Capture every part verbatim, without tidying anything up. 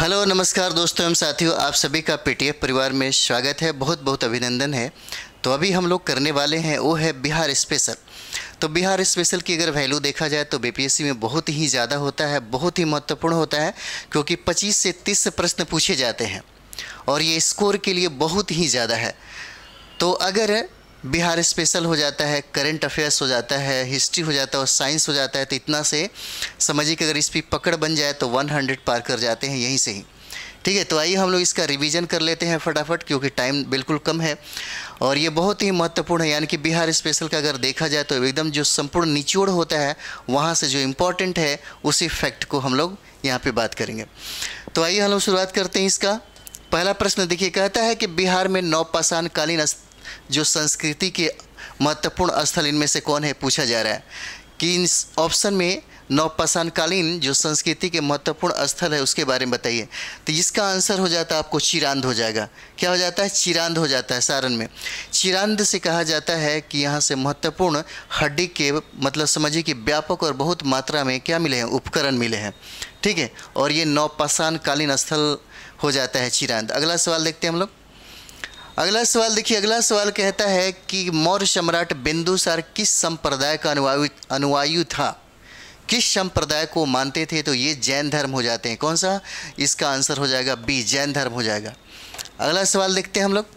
Hello नमस्कार दोस्तों एवं साथियों, आप सभी का पीटीएफ परिवार में स्वागत है। बहुत बहुत अभिनंदन है। तो अभी हम लोग करने वाले हैं वो है बिहार स्पेशल। तो बिहार स्पेशल की अगर वैल्यू देखा जाए तो बीपीएससी में बहुत ही ज़्यादा होता है, बहुत ही महत्वपूर्ण होता है, क्योंकि पच्चीस से तीस प्रश्न पूछे जाते हैं और ये स्कोर के लिए बहुत ही ज़्यादा है। तो अगर बिहार स्पेशल हो जाता है, करंट अफेयर्स हो जाता है, हिस्ट्री हो जाता है और साइंस हो जाता है, तो इतना से समझिए कि अगर इस पर पकड़ बन जाए तो सौ पार कर जाते हैं यहीं से ही। ठीक है, तो आइए हम लोग इसका रिवीजन कर लेते हैं फटाफट, क्योंकि टाइम बिल्कुल कम है और ये बहुत ही महत्वपूर्ण है। यानी कि बिहार स्पेशल का अगर देखा जाए तो एकदम जो संपूर्ण निचोड़ होता है वहाँ से जो इम्पोर्टेंट है उसी फैक्ट को हम लोग यहाँ पे बात करेंगे। तो आइए हम लोग शुरुआत करते हैं इसका। पहला प्रश्न देखिए, कहता है कि बिहार में नवपाषाण कालीन जो संस्कृति के महत्वपूर्ण स्थल इनमें से कौन है, पूछा जा रहा है कि इस ऑप्शन में नवपाषाण कालीन जो संस्कृति के महत्वपूर्ण स्थल है उसके बारे में बताइए। तो इसका आंसर हो जाता है आपको चिरांद हो जाएगा। क्या हो जाता है? चिरांद हो जाता है। सारण में चिरांद से कहा जाता है कि यहाँ से महत्वपूर्ण हड्डी के मतलब समझिए कि व्यापक और बहुत मात्रा में क्या मिले हैं, उपकरण मिले हैं। ठीक है, और ये नवपाषाण कालीन स्थल हो जाता है चिरांद। अगला सवाल देखते हैं हम लोग। अगला सवाल देखिए, अगला सवाल कहता है कि मौर्य सम्राट बिंदुसार किस संप्रदाय का अनुयायी अनुयायी था, किस संप्रदाय को मानते थे? तो ये जैन धर्म हो जाते हैं। कौन सा? इसका आंसर हो जाएगा बी, जैन धर्म हो जाएगा। अगला सवाल देखते हैं हम लोग।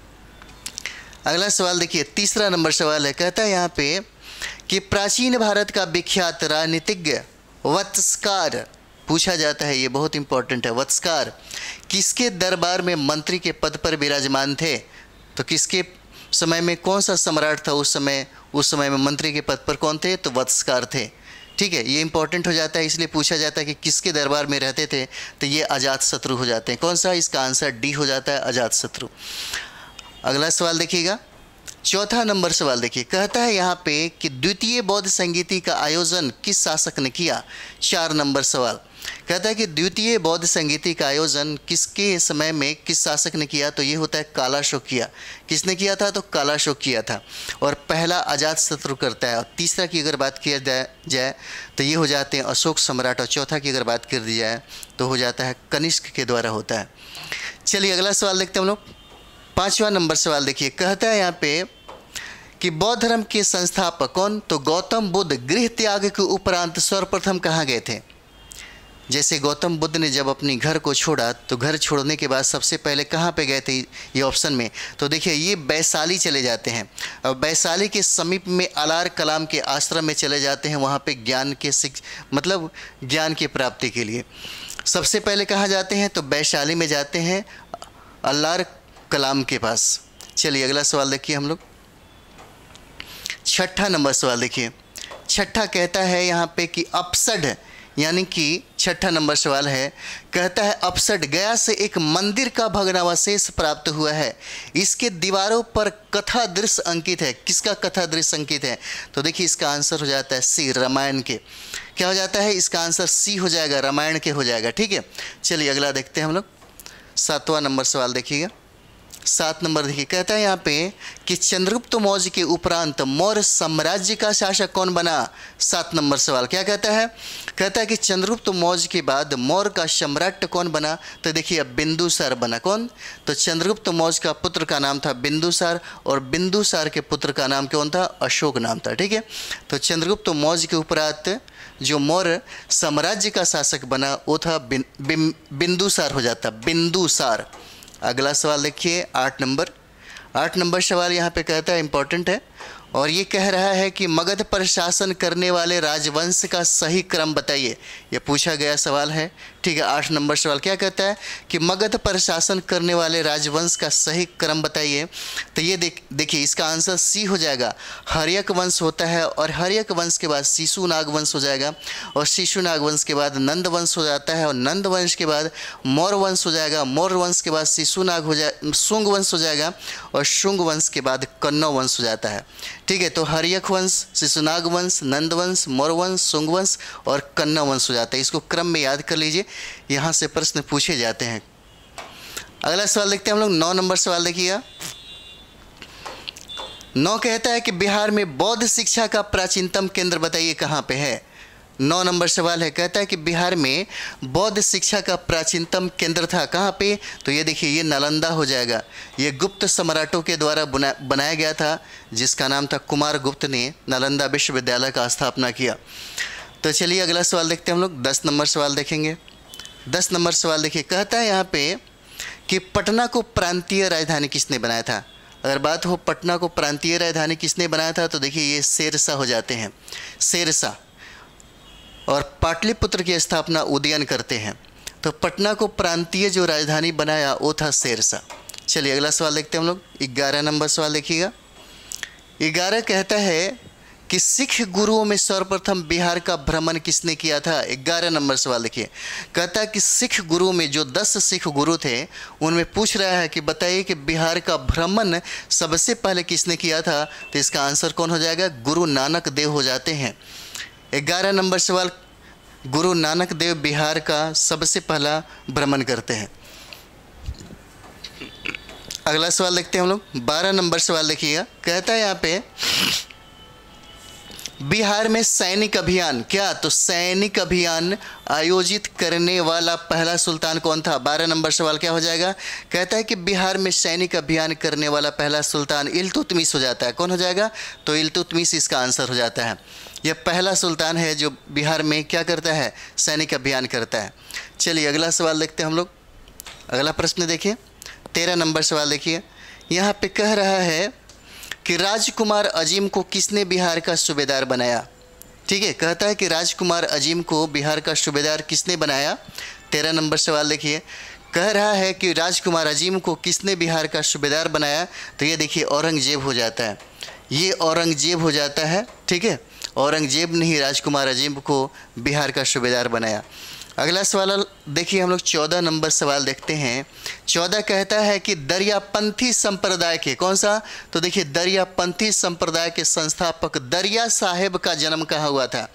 अगला सवाल देखिए, तीसरा नंबर सवाल है। कहता है यहाँ पे कि प्राचीन भारत का विख्यात राजनीतिज्ञ वत्सकार पूछा जाता है, ये बहुत इंपॉर्टेंट है। वत्सकार किसके दरबार में मंत्री के पद पर विराजमान थे? तो किसके समय में कौन सा सम्राट था उस समय, उस समय में मंत्री के पद पर कौन थे? तो वत्सकार थे। ठीक है, ये इंपॉर्टेंट हो जाता है, इसलिए पूछा जाता है कि किसके दरबार में रहते थे, तो ये अजातशत्रु हो जाते हैं। कौन सा? इसका आंसर डी हो जाता है, अजातशत्रु। अगला सवाल देखिएगा, चौथा नंबर सवाल देखिए। कहता है यहाँ पे कि द्वितीय बौद्ध संगीति का आयोजन किस शासक ने किया? चार नंबर सवाल कहता है कि द्वितीय बौद्ध संगीति का आयोजन किसके समय में किस शासक ने किया? तो ये होता है कालाशोक किया। किसने किया था? तो कालाशोक किया था। और पहला अजातशत्रु करता है। और तीसरा की अगर बात किया जाए तो ये हो जाते हैं अशोक सम्राट। और चौथा की अगर बात कर दी जाए तो हो जाता है कनिष्क के द्वारा होता है। चलिए अगला सवाल देखते हैं हम लोग। पाँचवा नंबर सवाल देखिए, कहता है यहाँ पे कि बौद्ध धर्म के संस्थापक कौन? तो गौतम बुद्ध गृह त्याग के उपरांत सर्वप्रथम कहाँ गए थे? जैसे गौतम बुद्ध ने जब अपनी घर को छोड़ा तो घर छोड़ने के बाद सबसे पहले कहाँ पे गए थे ये ऑप्शन में? तो देखिए ये वैशाली चले जाते हैं। और वैशाली के समीप में अलार कलाम के आश्रम में चले जाते हैं। वहाँ पे ज्ञान के शिक्ष मतलब ज्ञान की प्राप्ति के लिए सबसे पहले कहाँ जाते हैं? तो वैशाली में जाते हैं, अलार कलाम के पास। चलिए अगला सवाल देखिए हम लोग। छठा नंबर सवाल देखिए। छठा कहता है यहाँ पे कि अपसड, यानी कि छठा नंबर सवाल है, कहता है अपसड गया से एक मंदिर का भग्नावशेष प्राप्त हुआ है। इसके दीवारों पर कथा दृश्य अंकित है। किसका कथा दृश्य अंकित है? तो देखिए इसका आंसर हो जाता है सी, रामायण के। क्या हो जाता है? इसका आंसर सी हो जाएगा, रामायण के हो जाएगा। ठीक है, चलिए अगला देखते हैं हम लोग। सातवां नंबर सवाल देखिएगा। सात नंबर देखिए, कहता है यहाँ पे कि चंद्रगुप्त मौर्य के उपरांत मौर्य साम्राज्य का शासक कौन बना? सात नंबर सवाल क्या कहता है? कहता है कि चंद्रगुप्त मौर्य के बाद मौर्य का सम्राट कौन बना? तो देखिए अब बिंदुसार बना। कौन? तो चंद्रगुप्त मौर्य का पुत्र का नाम था बिंदुसार और बिंदुसार के पुत्र का नाम कौन था? अशोक नाम था। ठीक है, तो चंद्रगुप्त मौर्य के उपरांत जो मौर्य साम्राज्य का शासक बना वो था बिंदुसार हो जाता, बिंदुसार। अगला सवाल देखिए, आठ नंबर आठ नंबर सवाल यहाँ पे कहता है इंपॉर्टेंट है और ये कह रहा है कि मगध पर शासन करने वाले राजवंश का सही क्रम बताइए। ये पूछा गया सवाल है। ठीक है, आठ नंबर सवाल क्या कहता है कि मगध पर शासन करने वाले राजवंश का सही क्रम बताइए। तो ये देख देखिए इसका आंसर सी हो जाएगा, हर्यक वंश होता है। और हर्यक वंश के बाद शिशुनाग वंश हो जाएगा और शिशुनाग वंश के बाद नंद वंश हो जाता है और नंद वंश के बाद मौर्य वंश हो जाएगा। मौर्य वंश के बाद शिशुनाग हो जाए शुंग वंश हो जाएगा और शुंग वंश के बाद कन्नौ वंश हो जाता है। ठीक है, तो हर्यक वंश, शिशुनाग वंश, नंद वंश, मौर्य वंश, शुंग वंश और कन्नौ वंश हो जाता है। इसको क्रम में याद कर लीजिए, यहाँ से प्रश्न पूछे जाते हैं। अगला सवाल देखते हैं हम लोग। नौ नंबर सवाल देखिएगा। नौ कहता है कि बिहार में बौद्ध शिक्षा का प्राचीनतम केंद्र बताइए कहाँ पे है? नौ नंबर सवाल है, कहता है कि बिहार में बौद्ध शिक्षा का प्राचीनतम केंद्र था कहाँ पे? तो ये देखिए, ये नालंदा हो जाएगा। ये गुप्त सम्राटों के द्वारा बना बनाया गया था, जिसका नाम था कुमार गुप्त ने नालंदा विश्वविद्यालय का स्थापना किया। तो चलिए अगला सवाल देखते हैं हम लोग। दस नंबर सवाल देखेंगे। दस नंबर सवाल देखिए, कहता है यहाँ पे कि पटना को प्रांतीय राजधानी किसने बनाया था? अगर बात हो पटना को प्रांतीय राजधानी किसने बनाया था, तो देखिए ये शेरशाह हो जाते हैं, शेरशाह। और पाटलिपुत्र की स्थापना उदयन करते हैं। तो पटना को प्रांतीय जो राजधानी बनाया वो था शेरशाह। चलिए अगला सवाल देखते हैं हम लोग। ग्यारह नंबर सवाल देखिएगा। ग्यारह कहता है कि सिख गुरुओं में सर्वप्रथम बिहार का भ्रमण किसने किया था? ग्यारह नंबर सवाल देखिए, कहता है कि सिख गुरु में जो दस सिख गुरु थे उनमें पूछ रहा है कि बताइए कि बिहार का भ्रमण सबसे पहले किसने किया था? तो इसका आंसर कौन हो जाएगा? गुरु नानक देव हो जाते हैं। ग्यारह नंबर सवाल, गुरु नानक देव बिहार का सबसे पहला भ्रमण करते हैं। अगला सवाल देखते हैं हम लोग। बारह नंबर सवाल देखिएगा, कहता है यहाँ पे बिहार में सैनिक अभियान क्या? तो सैनिक अभियान आयोजित करने वाला पहला सुल्तान कौन था? बारह नंबर सवाल क्या हो जाएगा? कहता है कि बिहार में सैनिक अभियान करने वाला पहला सुल्तान इल्तुतमिश हो जाता है। कौन हो जाएगा? तो इल्तुतमिश इसका आंसर हो जाता है। यह पहला सुल्तान है जो बिहार में क्या करता है? सैनिक अभियान करता है। चलिए अगला सवाल देखते हैं हम लोग। अगला प्रश्न देखिए, तेरह नंबर सवाल देखिए। यहाँ पे कह रहा है कि राजकुमार अजीम को किसने बिहार का सूबेदार बनाया? ठीक है, कहता है कि राजकुमार अजीम को बिहार का सूबेदार किसने बनाया? तेरह नंबर सवाल देखिए, कह रहा है कि राजकुमार अजीम को किसने बिहार का सूबेदार बनाया? तो ये देखिए औरंगजेब हो जाता है, ये औरंगजेब हो जाता है। ठीक है, औरंगजेब ने ही राजकुमार अजीम को बिहार का सूबेदार बनाया। अगला सवाल देखिए हम लोग, चौदह नंबर सवाल देखते हैं। चौदह कहता है कि दरियापंथी संप्रदाय के, कौन सा? तो देखिए दरियापंथी संप्रदाय के संस्थापक दरिया साहेब का जन्म कहाँ हुआ था?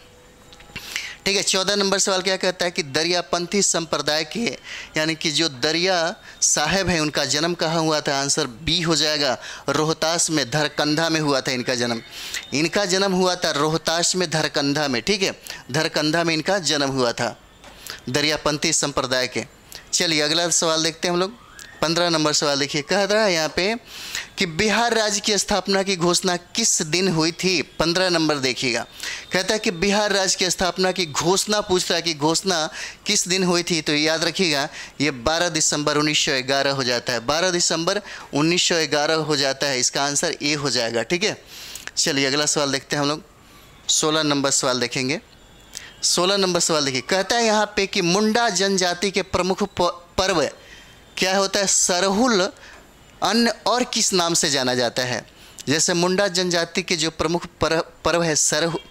ठीक है, चौदह नंबर सवाल क्या कहता है कि दरियापंथी संप्रदाय के यानी कि जो दरिया साहेब हैं उनका जन्म कहाँ हुआ था? आंसर बी हो जाएगा, रोहतास में धरकंधा में हुआ था इनका जन्म। इनका जन्म हुआ था रोहतास में धरकंधा में। ठीक है, धरकंधा में इनका जन्म हुआ था, दरियापंथी संप्रदाय के। चलिए अगला सवाल देखते हैं हम लोग। पंद्रह नंबर सवाल देखिए, कह रहा है यहाँ पे कि बिहार राज्य की स्थापना की घोषणा किस दिन हुई थी? पंद्रह नंबर देखिएगा, कहता है कि बिहार राज्य की स्थापना की घोषणा पूछ रहा है कि घोषणा किस दिन हुई थी? तो याद रखिएगा ये बारह दिसंबर उन्नीस सौ ग्यारह हो जाता है, बारह दिसंबर उन्नीस सौ ग्यारह हो जाता है। इसका आंसर ए हो जाएगा। ठीक है, चलिए अगला सवाल देखते हैं हम लोग। सोलह नंबर सवाल देखेंगे। सोलह नंबर सवाल देखिए, कहता है यहाँ पे कि मुंडा जनजाति के प्रमुख पर्व क्या होता है? सरहुल अन्य और किस नाम से जाना जाता है? जैसे मुंडा जनजाति के जो प्रमुख पर्व है सरहु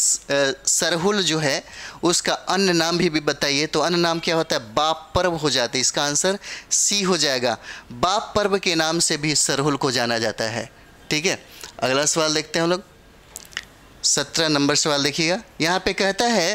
सरहुल जो है उसका अन्य नाम भी, भी बताइए। तो अन्य नाम क्या होता है? बाप पर्व हो जाता है। इसका आंसर सी हो जाएगा, बाप पर्व के नाम से भी सरहुल को जाना जाता है। ठीक है, अगला सवाल देखते हैं हम लोग। सत्रह नंबर सवाल देखिएगा, यहाँ पे कहता है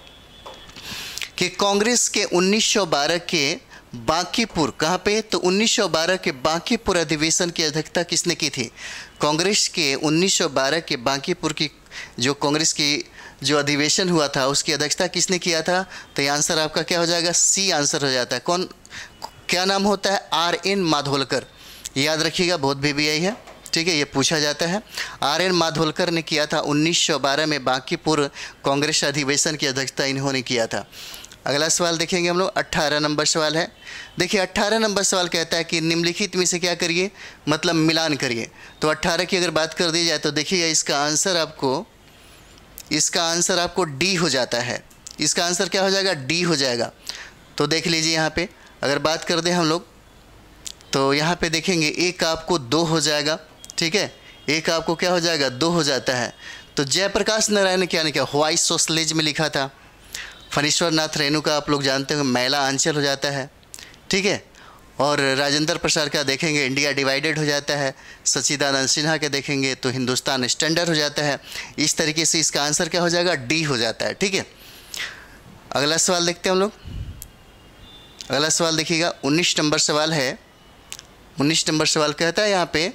कि कांग्रेस के उन्नीस सौ बारह के बांकीपुर, कहाँ पे? तो उन्नीस सौ बारह के बांकीपुर अधिवेशन की अध्यक्षता किसने की थी? कांग्रेस के उन्नीस सौ बारह के बांकीपुर की जो कांग्रेस की जो अधिवेशन हुआ था उसकी अध्यक्षता किसने किया था? तो ये आंसर आपका क्या हो जाएगा? सी आंसर हो जाता है। कौन, क्या नाम होता है? R N Madholkar. याद रखिएगा, बहुत भी भी यही है। ठीक है, ये पूछा जाता है। आर एन माधोलकर ने किया था उन्नीस सौ बारह में बांकीपुर कांग्रेस अधिवेशन की अध्यक्षता इन्होंने किया था। अगला सवाल देखेंगे हम लोग। अट्ठारह नंबर सवाल है। देखिए अट्ठारह नंबर सवाल कहता है कि निम्नलिखित में से क्या करिए? मतलब मिलान करिए। तो अट्ठारह की अगर बात कर दी जाए तो देखिए इसका आंसर आपको इसका आंसर आपको डी हो जाता है। इसका आंसर क्या हो जाएगा? डी हो जाएगा। तो देख लीजिए यहाँ पे अगर बात कर दें हम लोग तो यहाँ पे देखेंगे एक आपको दो हो जाएगा। ठीक है, एक आपको क्या हो जाएगा? दो हो जाता है। तो जयप्रकाश नारायण ने क्या नहीं किया? व्हाइट सोशलिज्म में लिखा था। फणीश्वर नाथ रेणु का आप लोग जानते हो मैला आंचल हो जाता है। ठीक है, और राजेंद्र प्रसाद का देखेंगे इंडिया डिवाइडेड हो जाता है। सच्चिदानंद सिन्हा के देखेंगे तो हिंदुस्तान स्टैंडर्ड हो जाता है। इस तरीके से इसका आंसर क्या हो जाएगा? डी हो जाता है। ठीक है, अगला सवाल देखते हैं हम लोग। अगला सवाल देखिएगा, उन्नीस नंबर सवाल है। उन्नीस नंबर सवाल कहता है यहाँ पे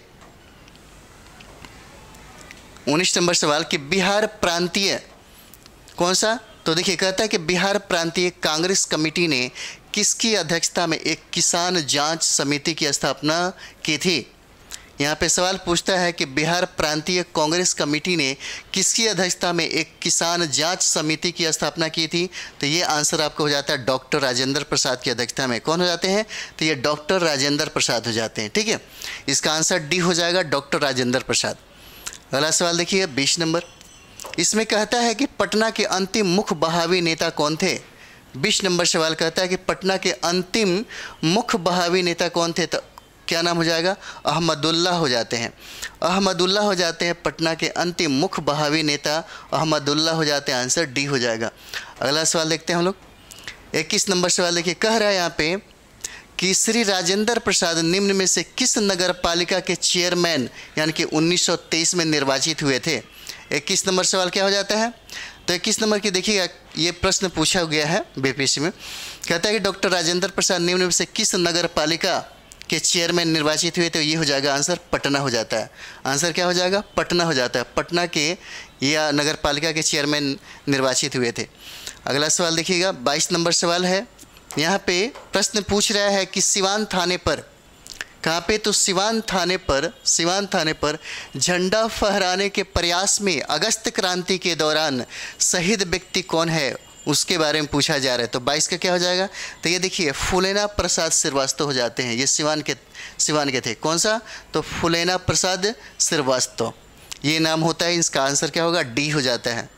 उन्नीस नंबर सवाल कि बिहार प्रांतीय कौन सा? तो देखिए कहता है कि बिहार प्रांतीय कांग्रेस कमेटी ने किसकी अध्यक्षता में एक किसान जांच समिति की स्थापना की थी। यहाँ पे सवाल पूछता है कि बिहार प्रांतीय कांग्रेस कमेटी ने किसकी अध्यक्षता में एक किसान जांच समिति की स्थापना की थी। तो ये आंसर आपको हो जाता है डॉक्टर राजेंद्र प्रसाद की अध्यक्षता में। कौन हो जाते हैं, तो ये डॉक्टर राजेंद्र प्रसाद हो जाते हैं। ठीक है, इसका आंसर डी हो जाएगा, डॉक्टर राजेंद्र प्रसाद। अगला सवाल देखिए बीस नंबर, इसमें कहता है कि पटना के अंतिम मुख्य बहावी नेता कौन थे। बीस नंबर सवाल कहता है कि पटना के अंतिम मुख्य बहावी नेता कौन थे। तो क्या नाम हो जाएगा, अहमदुल्ला हो जाते हैं। अहमदुल्ला हो जाते हैं पटना के अंतिम मुख्य बहावी नेता, अहमदुल्ला हो जाते हैं। आंसर डी हो जाएगा। अगला सवाल देखते हैं हम लोग। इक्कीस नंबर सवाल देखिए, कह रहा है यहाँ पे कि श्री राजेंद्र प्रसाद निम्न में से किस नगर पालिका के चेयरमैन यानी कि उन्नीस सौ तेईस में निर्वाचित हुए थे। इक्कीस नंबर सवाल क्या हो जाता है, तो इक्कीस नंबर की देखिएगा, ये प्रश्न पूछा गया है बीपीएससी में। कहता है कि डॉक्टर राजेंद्र प्रसाद निम्न में से किस नगर पालिका के चेयरमैन निर्वाचित हुए, तो ये हो जाएगा आंसर पटना हो जाता है। आंसर क्या हो जाएगा, पटना हो जाता है। पटना के या नगर पालिका के चेयरमैन निर्वाचित हुए थे। अगला सवाल देखिएगा, बाईस नंबर सवाल है। यहाँ पे प्रश्न पूछ रहा है कि सिवान थाने पर, कहाँ पे, तो सिवान थाने पर, सिवान थाने पर झंडा फहराने के प्रयास में अगस्त क्रांति के दौरान शहीद व्यक्ति कौन है, उसके बारे में पूछा जा रहा है। तो बाईस का क्या हो जाएगा, तो ये देखिए फुलेना प्रसाद श्रीवास्तव हो जाते हैं। ये सिवान के सिवान के थे। कौन सा, तो फुलेना प्रसाद श्रीवास्तव ये नाम होता है। इसका आंसर क्या होगा, डी हो जाता है।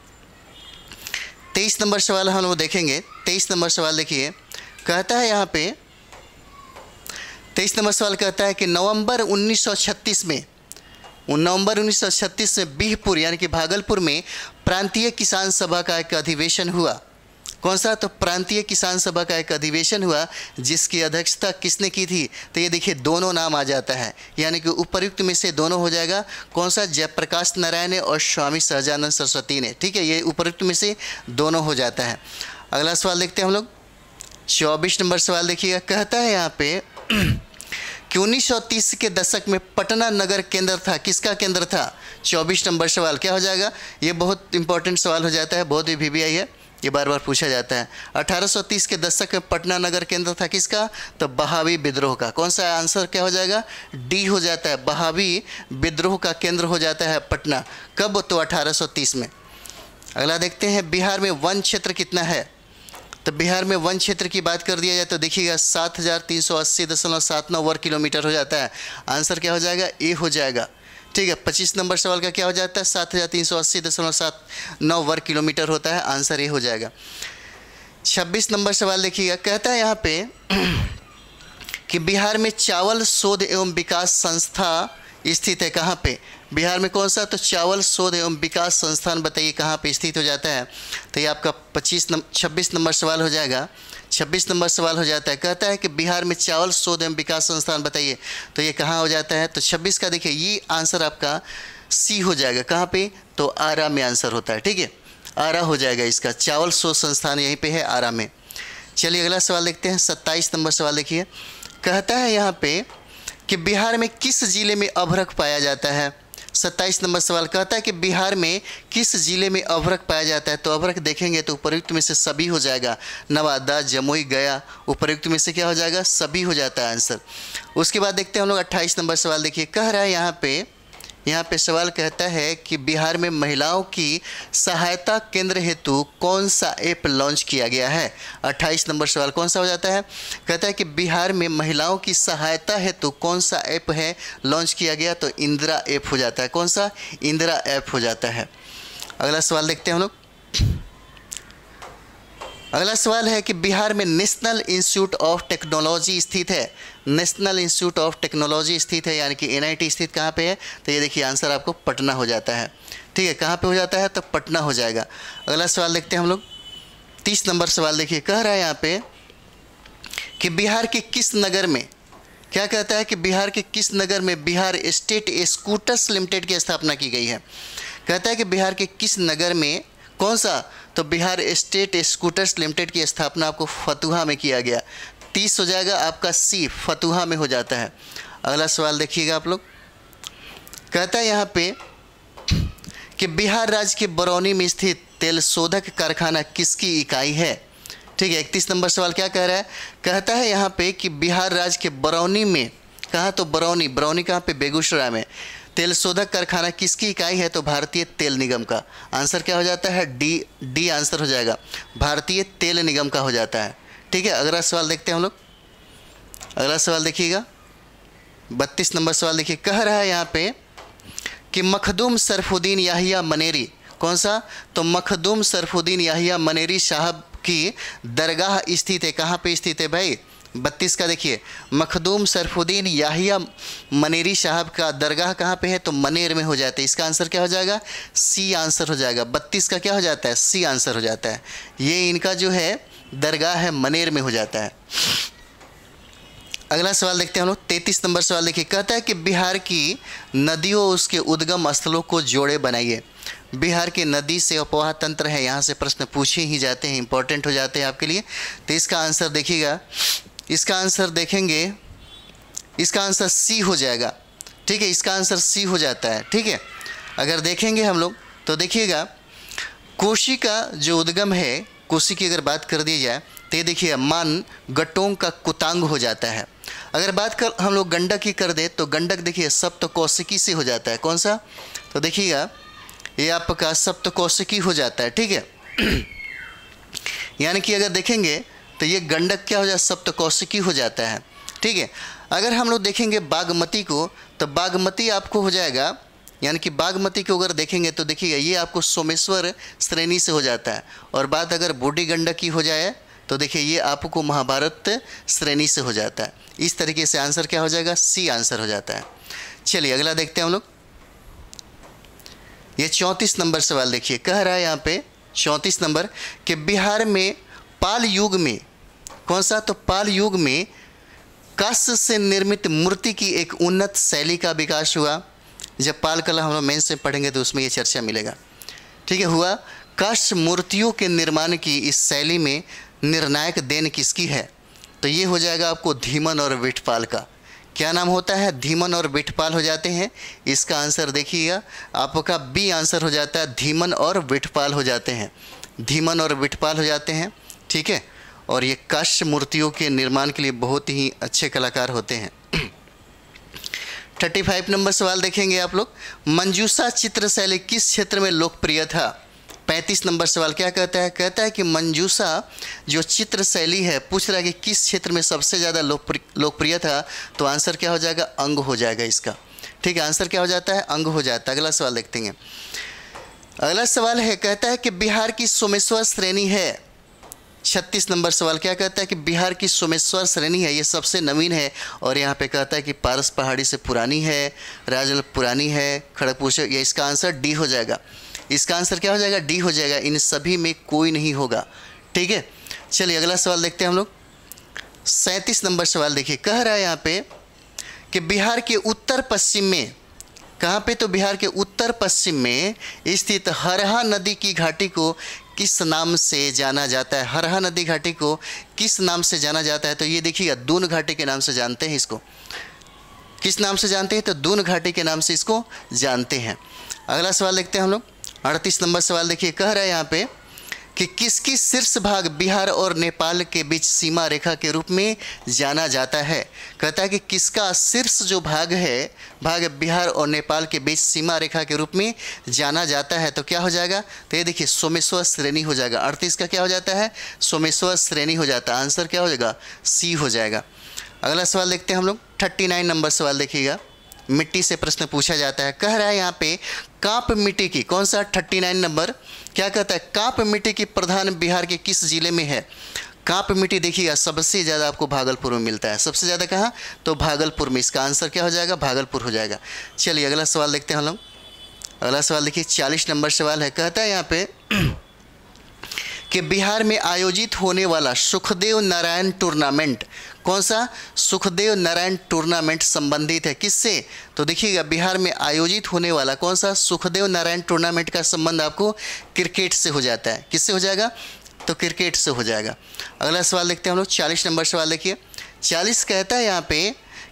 तेईस नंबर सवाल हम लोग देखेंगे। तेईस नंबर सवाल देखिए, कहता है यहाँ पे तेईस नंबर सवाल कहता है कि नवंबर उन्नीस सौ छत्तीस में नवंबर उन्नीस सौ छत्तीस में बिहपुर यानी कि भागलपुर में प्रांतीय किसान सभा का एक अधिवेशन हुआ। कौन सा, तो प्रांतीय किसान सभा का एक अधिवेशन हुआ, जिसकी अध्यक्षता किसने की थी। तो ये देखिए दोनों नाम आ जाता है, यानी कि उपर्युक्त में से दोनों हो जाएगा। कौन सा, जयप्रकाश नारायण ने और स्वामी सहजानंद सरस्वती ने। ठीक है, ये उपर्युक्त में से दोनों हो जाता है। अगला सवाल देखते हैं हम लोग। चौबीस नंबर सवाल देखिएगा, कहता है यहाँ पे कि उन्नीस सौ तीस के दशक में पटना नगर केंद्र था। किसका केंद्र था, चौबीस नंबर सवाल क्या हो जाएगा। ये बहुत इंपॉर्टेंट सवाल हो जाता है, बहुत ही वीवीआई है, ये बार बार पूछा जाता है। अठारह सौ तीस के दशक में पटना नगर केंद्र था किसका, तो बहावी विद्रोह का। कौन सा, आंसर क्या हो जाएगा, डी हो जाता है। बहावी विद्रोह का केंद्र हो जाता है पटना। कब, तो अठारह सौ तीस में। अगला देखते हैं, बिहार में वन क्षेत्र कितना है। तो बिहार में वन क्षेत्र की बात कर दिया जाए तो देखिएगा सात हज़ार तीन सौ अस्सी दशमलव सात नौ वर्ग किलोमीटर हो जाता है। आंसर क्या हो जाएगा, ए हो जाएगा। ठीक है, पच्चीस नंबर सवाल का क्या हो जाता है, सात हज़ार तीन सौ अस्सी दशमलव सात नौ वर्ग किलोमीटर होता है। आंसर ए हो जाएगा। छब्बीस नंबर सवाल देखिएगा, कहता है यहाँ पे कि बिहार में चावल शोध एवं विकास संस्था स्थित है। कहाँ पे, बिहार में कौन सा, तो चावल शोध एवं विकास संस्थान बताइए कहाँ पे स्थित हो जाता है। तो ये आपका पच्चीस नंबर छब्बीस नंबर सवाल हो जाएगा। छब्बीस नंबर सवाल हो जाता है, कहता है कि बिहार में चावल शोध एवं विकास संस्थान बताइए, तो ये कहाँ हो जाता है। तो छब्बीस का देखिए ये आंसर आपका सी हो जाएगा। कहाँ पे, तो आरा में आंसर होता है। ठीक है, आरा हो जाएगा इसका, चावल शोध संस्थान यहीं पे है, आरा में। चलिए अगला सवाल देखते हैं। सत्ताईस नंबर सवाल देखिए, कहता है यहाँ पे कि बिहार में किस जिले में अभ्रक पाया जाता है। सत्ताईस नंबर सवाल कहता है कि बिहार में किस जिले में अभ्रक पाया जाता है। तो अभ्रक देखेंगे तो उपर्युक्त में से सभी हो जाएगा। नवादा, जमुई, गया, उपर्युक्त में से क्या हो जाएगा, सभी हो जाता है आंसर। उसके बाद देखते हैं हम लोग अट्ठाईस नंबर सवाल देखिए, कह रहा है यहाँ पे यहाँ पे सवाल कहता है कि बिहार में महिलाओं की सहायता केंद्र हेतु कौन सा ऐप लॉन्च किया गया है। अट्ठाईस नंबर सवाल कौन सा हो जाता है, कहता है कि बिहार में महिलाओं की सहायता हेतु कौन सा ऐप है लॉन्च किया गया। तो इंदिरा ऐप हो जाता है। कौन सा, इंदिरा ऐप हो जाता है। अगला सवाल देखते हैं हम लोग। अगला सवाल है कि बिहार में नेशनल इंस्टीट्यूट ऑफ टेक्नोलॉजी स्थित है। नेशनल इंस्टीट्यूट ऑफ टेक्नोलॉजी स्थित है यानी कि एनआईटी स्थित कहाँ पे है, तो ये देखिए आंसर आपको पटना हो जाता है। ठीक है, कहाँ पे हो जाता है, तो पटना हो जाएगा। अगला सवाल देखते हैं हम लोग। तीस नंबर सवाल देखिए, कह रहा है यहाँ पे कि बिहार के किस नगर में, क्या कहता है कि बिहार के किस नगर में बिहार स्टेट स्कूटर्स लिमिटेड की स्थापना की गई है। कहता है कि बिहार के किस नगर में, कौन सा, तो बिहार स्टेट स्कूटर्स लिमिटेड की स्थापना आपको फतुहा में किया गया। तीस हो जाएगा आपका सी, फतुहा में हो जाता है। अगला सवाल देखिएगा आप लोग, कहता है यहाँ पे कि बिहार राज्य के बरौनी में स्थित तेल शोधक कारखाना किसकी इकाई है। ठीक है, इकतीस नंबर सवाल क्या कह रहा है, कहता है यहाँ पे कि बिहार राज्य के बरौनी में, कहाँ तो बरौनी, बरौनी कहाँ पे, बेगूसराय में, तेल शोधक कारखाना किसकी इकाई है, तो भारतीय तेल निगम का। आंसर क्या हो जाता है, डी, डी आंसर हो जाएगा, भारतीय तेल निगम का हो जाता है। ठीक है, अगला सवाल देखते हैं हम लोग। अगला सवाल देखिएगा, बत्तीस नंबर सवाल देखिए, कह रहा है यहाँ पे कि मखदूम सरफुद्दीन याहिया मनेरी, कौन सा, तो मखदूम सरफुद्दीन याहिया मनेरी साहब की दरगाह स्थित है, कहाँ पे स्थित है भाई, बत्तीस का देखिए, मखदूम सरफुद्दीन याहिया मनेरी साहब का दरगाह कहाँ पे है, तो मनेर में हो जाता है। इसका आंसर क्या हो जाएगा, सी आंसर हो जाएगा। बत्तीस का क्या हो जाता है, सी आंसर हो जाता है। ये इनका जो है दरगाह है मनेर में हो जाता है। अगला सवाल देखते हैं हम लोग, तैंतीस नंबर सवाल देखिए, कहता है कि बिहार की नदियों उसके उद्गम स्थलों को जोड़े बनाइए। बिहार की नदी से अपवाह तंत्र है, यहाँ से प्रश्न पूछे ही जाते हैं, इंपॉर्टेंट हो जाते हैं आपके लिए। तो इसका आंसर देखिएगा, इसका आंसर देखेंगे, इसका आंसर सी हो जाएगा। ठीक है, इसका आंसर सी हो जाता है। ठीक है, अगर देखेंगे हम लोग तो देखिएगा, कोशी का जो उद्गम है, कोशी की अगर बात कर दी जाए तो ये देखिए मान गटोंग का कुतांग हो जाता है। अगर बात कर हम लोग गंडक की कर दे तो गंडक देखिए सप्तकोशिकी से हो जाता है, कौन सा, तो देखिएगा ये आपका सप्तकोशिकी हो जाता है। ठीक है, यानी कि अगर देखेंगे तो ये गंडक क्या हो जाए, सप्तकोशिकी हो जाता है। ठीक है, अगर हम लोग देखेंगे बागमती को तो बागमती आपको हो जाएगा, यानी कि बागमती को अगर देखेंगे तो देखिएगा ये आपको सोमेश्वर श्रेणी से हो जाता है। और बात अगर बूढ़ी गंडक की हो जाए तो देखिए ये आपको महाभारत श्रेणी से हो जाता है। इस तरीके से आंसर क्या हो जाएगा, सी आंसर हो जाता है। चलिए अगला देखते हैं हम लोग, ये चौंतीस नंबर सवाल देखिए, कह रहा है यहाँ पे चौंतीस नंबर कि बिहार में पाल युग में, कौन सा, तो पाल युग में कांस्य से निर्मित मूर्ति की एक उन्नत शैली का विकास हुआ। जब पाल कला हम लोग मेंस में पढ़ेंगे तो उसमें ये चर्चा मिलेगा। ठीक है, हुआ, कांस्य मूर्तियों के निर्माण की इस शैली में निर्णायक देन किसकी है, तो ये हो जाएगा आपको धीमन और विठपाल का। क्या नाम होता है, धीमन और विठपाल हो जाते हैं। इसका आंसर देखिएगा आपका बी आंसर हो जाता है, धीमन और विठपाल हो जाते हैं, धीमन और विठपाल हो जाते हैं। ठीक है, और ये कांस्य मूर्तियों के निर्माण के लिए बहुत ही अच्छे कलाकार होते हैं। पैंतीस नंबर सवाल देखेंगे आप लोग, मंजूषा चित्र शैली किस क्षेत्र में लोकप्रिय था। पैंतीस नंबर सवाल क्या कहता है, कहता है कि मंजूषा जो चित्र शैली है, पूछ रहा है कि किस क्षेत्र में सबसे ज़्यादा लोकप्रिय लोकप्रिय था, तो आंसर क्या हो जाएगा, अंग हो जाएगा इसका। ठीक है, आंसर क्या हो जाता है, अंग हो जाता है। अगला सवाल देखते हैं, अगला सवाल है, कहता है कि बिहार की सोमेश्वर श्रेणी है। छत्तीस नंबर सवाल क्या कहता है कि बिहार की सोमेश्वर श्रेणी है, ये सबसे नवीन है। और यहाँ पे कहता है कि पारस पहाड़ी से पुरानी है, राजल पुरानी है, खड़गपुर से, ये इसका आंसर डी हो जाएगा। इसका आंसर क्या हो जाएगा, डी हो जाएगा, इन सभी में कोई नहीं होगा। ठीक है, चलिए अगला सवाल देखते हैं हम लोग, सैंतीस नंबर सवाल देखिए, कह रहा है यहाँ पे कि बिहार के उत्तर पश्चिम में, कहाँ पे, तो बिहार के उत्तर पश्चिम में स्थित हरहा नदी की घाटी को किस नाम से जाना जाता है। हरहा नदी घाटी को किस नाम से जाना जाता है, तो ये देखिएगा दून घाटी के नाम से जानते हैं इसको। किस नाम से जानते हैं, तो दून घाटी के नाम से इसको जानते हैं। अगला सवाल देखते हैं हम लोग, अड़तीस नंबर सवाल देखिए, कह रहा है यहाँ पे कि किसकी शीर्ष भाग बिहार और नेपाल के बीच सीमा रेखा के रूप में जाना जाता है। कहता है कि किसका शीर्ष जो भाग है, भाग बिहार और नेपाल के बीच सीमा रेखा के रूप में जाना जाता है, तो क्या हो जाएगा, तो ये देखिए सोमेश्वर श्रेणी हो जाएगा। अड़तीस का क्या हो जाता है, सोमेश्वर श्रेणी हो जाता है। आंसर क्या हो जाएगा, सी हो जाएगा। अगला सवाल देखते हैं हम लोग, थर्टी नाइन नंबर सवाल देखिएगा, मिट्टी से प्रश्न पूछा जाता है। कह रहा है यहाँ पे काप मिट्टी की, कौन सा, थर्टी नाइन नंबर क्या कहता है, काप मिट्टी की प्रधान बिहार के किस जिले में है। काप मिट्टी देखिएगा सबसे ज़्यादा आपको भागलपुर में मिलता है, सबसे ज़्यादा कहाँ, तो भागलपुर में। इसका आंसर क्या हो जाएगा, भागलपुर हो जाएगा। चलिए अगला सवाल देखते हैं हम लोग, अगला सवाल देखिए चालीस नंबर सवाल है। कहता है यहाँ पे कि बिहार में आयोजित होने वाला सुखदेव नारायण टूर्नामेंट, कौन सा, सुखदेव नारायण टूर्नामेंट संबंधित है किससे, तो देखिएगा बिहार में आयोजित होने वाला कौन सा, सुखदेव नारायण टूर्नामेंट का संबंध आपको क्रिकेट से हो जाता है। किससे हो जाएगा, तो क्रिकेट से हो जाएगा। अगला सवाल देखते हैं हम लोग, चालीस नंबर सवाल देखिए, चालीस कहता है यहाँ पे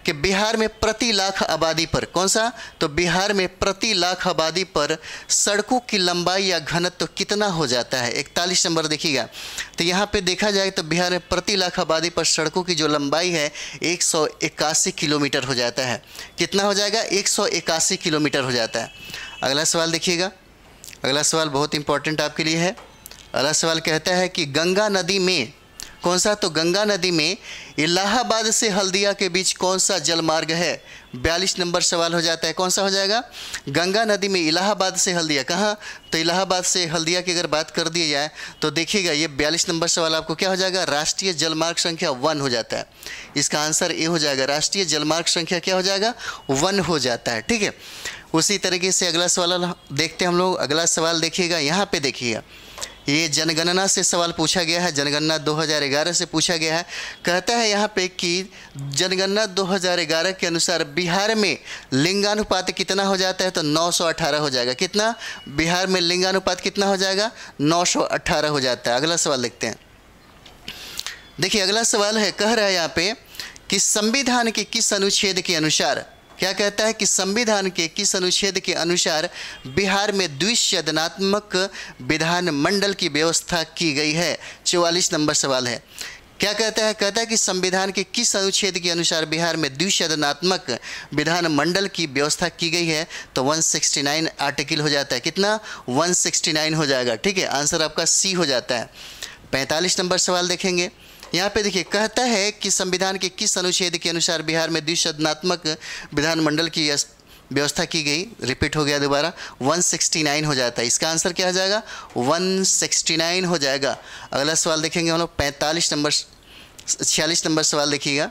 कि बिहार में प्रति लाख आबादी पर, कौन सा, तो बिहार में प्रति लाख आबादी पर सड़कों की लंबाई या घनत्व तो कितना हो जाता है। इकतालीस नंबर देखिएगा, तो यहाँ पे देखा जाए तो बिहार में प्रति लाख आबादी पर सड़कों की जो लंबाई है एक सौ इक्यासी किलोमीटर हो जाता है। कितना हो जाएगा, एक सौ इक्यासी किलोमीटर हो जाता है। अगला सवाल देखिएगा, अगला सवाल बहुत इंपॉर्टेंट आपके लिए है। अगला सवाल कहता है कि गंगा नदी में, कौन सा, तो गंगा नदी में इलाहाबाद से हल्दिया के बीच कौन सा जलमार्ग है। बयालीस नंबर सवाल हो जाता है, कौन सा हो जाएगा, गंगा नदी में इलाहाबाद से हल्दिया, कहाँ, तो इलाहाबाद से हल्दिया की अगर बात कर दी जाए तो देखिएगा ये बयालीस नंबर सवाल आपको क्या हो जाएगा, राष्ट्रीय जलमार्ग संख्या वन हो जाता है। इसका आंसर ए हो जाएगा, राष्ट्रीय जलमार्ग संख्या क्या हो जाएगा, वन हो जाता है। ठीक है, उसी तरीके से अगला सवाल देखते हैं हम लोग। अगला सवाल देखिएगा, यहाँ पे देखिएगा, ये जनगणना से सवाल पूछा गया है, जनगणना दो हज़ार ग्यारह से पूछा गया है। कहता है यहाँ पे कि जनगणना दो हज़ार ग्यारह के अनुसार बिहार में लिंगानुपात कितना हो जाता है, तो नौ सौ अठारह हो जाएगा। कितना, बिहार में लिंगानुपात कितना हो जाएगा, नौ सौ अठारह हो जाता है। अगला सवाल देखते हैं, देखिए अगला सवाल है, कह रहा है यहाँ पे कि संविधान के किस अनुच्छेद के अनुसार, क्या कहता है कि संविधान के किस अनुच्छेद के अनुसार बिहार में द्विसदनात्मक विधान मंडल की व्यवस्था की गई है। चौवालीस नंबर सवाल है, क्या कहता है, कहता है कि संविधान के किस अनुच्छेद के अनुसार बिहार में द्विसदनात्मक विधान मंडल की व्यवस्था की गई है, तो एक सौ उनहत्तर आर्टिकल हो जाता है। कितना, एक सौ उनहत्तर हो जाएगा। ठीक है, आंसर आपका सी हो जाता है। पैंतालीस नंबर सवाल देखेंगे, यहाँ पे देखिए, कहता है कि संविधान के किस अनुच्छेद के अनुसार बिहार में द्विसदनात्मक विधानमंडल की व्यवस्था की गई, रिपीट हो गया दोबारा, एक सौ उनहत्तर हो जाता है। इसका आंसर क्या हो जाएगा, एक सौ उनहत्तर हो जाएगा। अगला सवाल देखेंगे हम लोग, पैंतालीस नंबर छियालीस नंबर सवाल देखिएगा,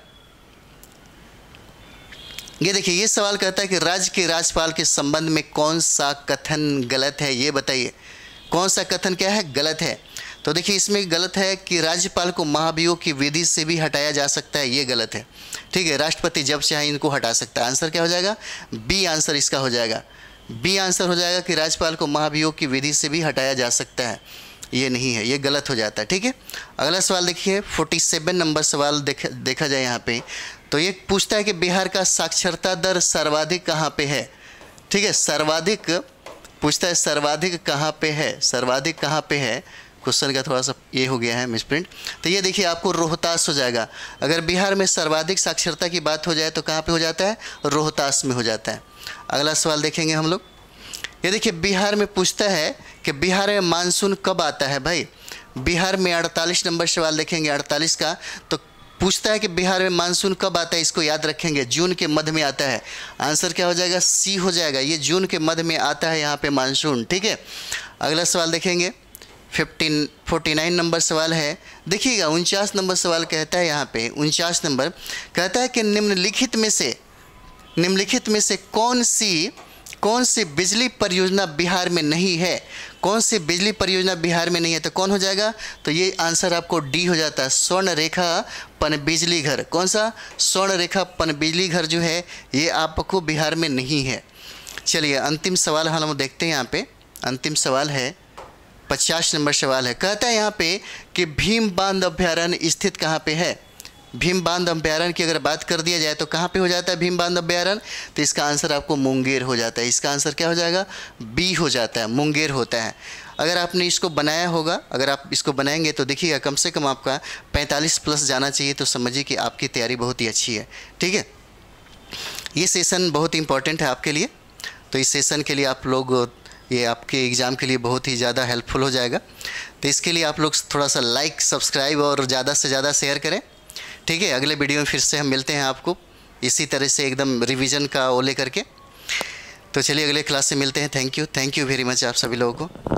ये देखिए, ये सवाल कहता है कि राज्य के राज्यपाल के संबंध में कौन सा कथन गलत है, ये बताइए। कौन सा कथन क्या है, गलत है। तो देखिए इसमें गलत है कि राज्यपाल को महाभियोग की विधि से भी हटाया जा सकता है, ये गलत है। ठीक है, राष्ट्रपति जब चाहे इनको हटा सकता है। आंसर क्या हो जाएगा, बी आंसर इसका हो जाएगा। बी आंसर हो जाएगा कि राज्यपाल को महाभियोग की विधि से भी हटाया जा सकता है, ये नहीं है, ये गलत हो जाता है। ठीक है, अगला सवाल देखिए, सैंतालीस नंबर सवाल देख देखा जाए यहाँ पे, तो ये पूछता है कि बिहार का साक्षरता दर सर्वाधिक कहाँ पे है। ठीक है, सर्वाधिक पूछता है, सर्वाधिक कहाँ पे है, सर्वाधिक कहाँ पे है, क्वेश्चन का थोड़ा सा ये हो गया है मिसप्रिंट। तो ये देखिए आपको रोहतास हो जाएगा। अगर बिहार में सर्वाधिक साक्षरता की बात हो जाए तो कहाँ पे हो जाता है, रोहतास में हो जाता है। अगला सवाल देखेंगे हम लोग, ये देखिए बिहार में पूछता है कि बिहार में मानसून कब आता है। भाई बिहार में अड़तालीस नंबर सवाल देखेंगे, अड़तालीस का, तो पूछता है कि बिहार में मानसून कब आता है, इसको याद रखेंगे, जून के मध्य में आता है। आंसर क्या हो जाएगा, सी हो जाएगा, ये जून के मध्य में आता है यहाँ पे मानसून। ठीक है, अगला सवाल देखेंगे, फिफ्टीन फोर्टी नाइन नंबर सवाल है, देखिएगा उनचास नंबर सवाल कहता है यहाँ पे, उनचास नंबर कहता है कि निम्नलिखित में से निम्नलिखित में से कौन सी कौन सी बिजली परियोजना बिहार में नहीं है। कौन सी बिजली परियोजना बिहार में नहीं है, तो कौन हो जाएगा, तो ये आंसर आपको डी हो जाता है, स्वर्ण रेखा पन बिजली घर। कौन सा, स्वर्ण रेखा पन बिजली घर जो है ये आपको बिहार में नहीं है। चलिए अंतिम सवाल हम देखते हैं यहाँ पे, अंतिम सवाल है पचास नंबर सवाल है, कहता है यहाँ पे कि भीम बांध अभ्यारण्य स्थित कहाँ पे है। भीम बांध अभ्यारण्य की अगर बात कर दिया जाए तो कहाँ पे हो जाता है भीम बांध अभ्यारण्य, तो इसका आंसर आपको मुंगेर हो जाता है। इसका आंसर क्या हो जाएगा, बी हो जाता है, मुंगेर होता है। अगर आपने इसको बनाया होगा, अगर आप इसको बनाएंगे तो देखिएगा कम से कम आपका पैंतालीस प्लस जाना चाहिए, तो समझिए कि आपकी तैयारी बहुत ही अच्छी है। ठीक है, ये सेशन बहुत इंपॉर्टेंट है आपके लिए, तो इस सेशन के लिए आप लोग, ये आपके एग्ज़ाम के लिए बहुत ही ज़्यादा हेल्पफुल हो जाएगा। तो इसके लिए आप लोग थोड़ा सा लाइक, सब्सक्राइब और ज़्यादा से ज़्यादा शेयर करें। ठीक है, अगले वीडियो में फिर से हम मिलते हैं आपको इसी तरह से एकदम रिवीजन का वो लेकर के। तो चलिए अगले क्लास से मिलते हैं। Thank you, thank you very much आप सभी लोगों को।